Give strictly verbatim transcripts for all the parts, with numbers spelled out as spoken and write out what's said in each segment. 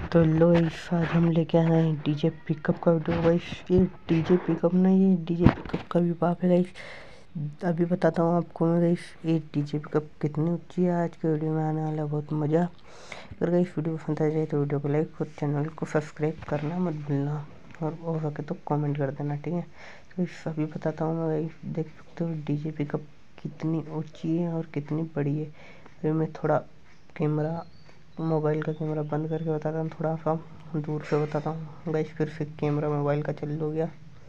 तो लो इस आज हम लेके आए हैं डीजे पिकअप का वीडियो। गाइस ये डीजे पिकअप नहीं, ये डीजे पिकअप का भी बाप है गाइस। अभी बताता हूँ आपको मैं गाइस ये डीजे पिकअप कितनी ऊंची है। आज के वीडियो में आने वाला बहुत मज़ा। अगर गाइस वीडियो पसंद आ जाए तो वीडियो को लाइक और चैनल को सब्सक्राइब करना मत भूलना, और हो सके तो कमेंट कर देना, ठीक है। तो इस अभी बताता हूँ मैं गाइस, देख सकते हो डीजे पिकअप कितनी ऊँची है और कितनी बड़ी है। फिर मैं थोड़ा कैमरा मोबाइल का कैमरा बंद करके बताता हूँ, थोड़ा सा दूर से बताता हूँ गाइस। फिर से कैमरा मोबाइल का चालू हो गया।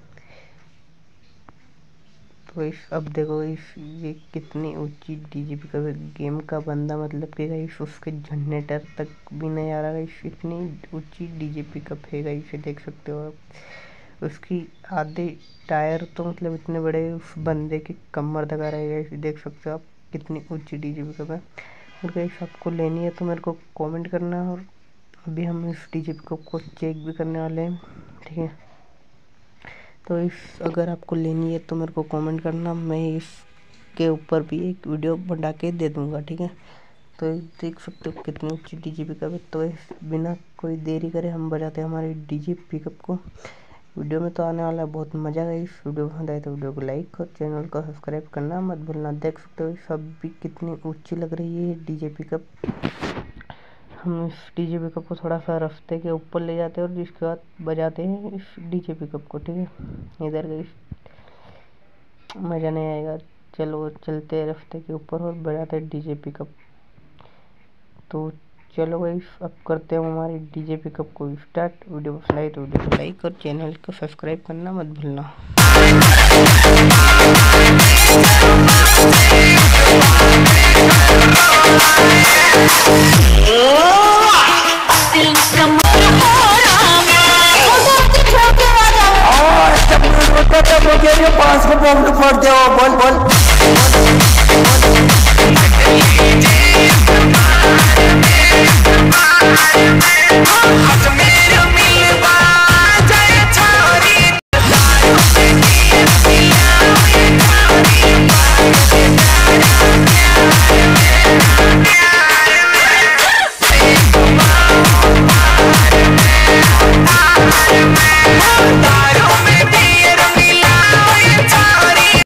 तो इस अब देखो इस ये कितनी ऊंची डीजे पिकअप है। गेम का बंदा मतलब कि गाइस उसके जनरेटर तक भी नहीं आ रहा गाइस, इतनी ऊंची डीजे पिकअप है गाइस, देख सकते हो आप। उसकी आधे टायर तो मतलब इतने बड़े उस बंदे की कमर तक आ रहे हैं गाइस, देख सकते हो आप कितनी ऊंची डीजे पिकअप है। और गाइस आपको लेनी है तो मेरे को कमेंट करना, और अभी हम इस डीजे पिकअप को चेक भी करने वाले हैं, ठीक है। तो इस अगर आपको लेनी है तो मेरे को कमेंट करना, मैं इसके ऊपर भी एक वीडियो बना के दे दूंगा, ठीक है। तो देख सकते हो कितनी ऊंची डीजे पिकअप है। तो इस बिना कोई देरी करे हम बजाते हैं हमारे डीजे पिकअप को। वीडियो में तो आने वाला है बहुत मज़ा है। इस वीडियो पसंद आए तो वीडियो को लाइक और चैनल को सब्सक्राइब करना मत भूलना। देख सकते हो सब भी कितनी ऊंची लग रही है डीजे पिकअप। हम इस डीजे पिकअप को थोड़ा सा रास्ते के ऊपर ले जाते हैं और जिसके बाद बजाते हैं इस डीजे पिकअप को, ठीक है। इधर गई मज़ा नहीं आएगा, चलो चलते हैं रास्ते के ऊपर और बजाते हैं डीजे पिकअप। तो चलो भाई अब करते हैं हमारे डीजे पिकअप को स्टार्ट। वीडियो पसंद आए तो वीडियो को लाइक और चैनल को सब्सक्राइब करना मत भूलना। पांच को पॉकेट फोड़ दे बोल बोल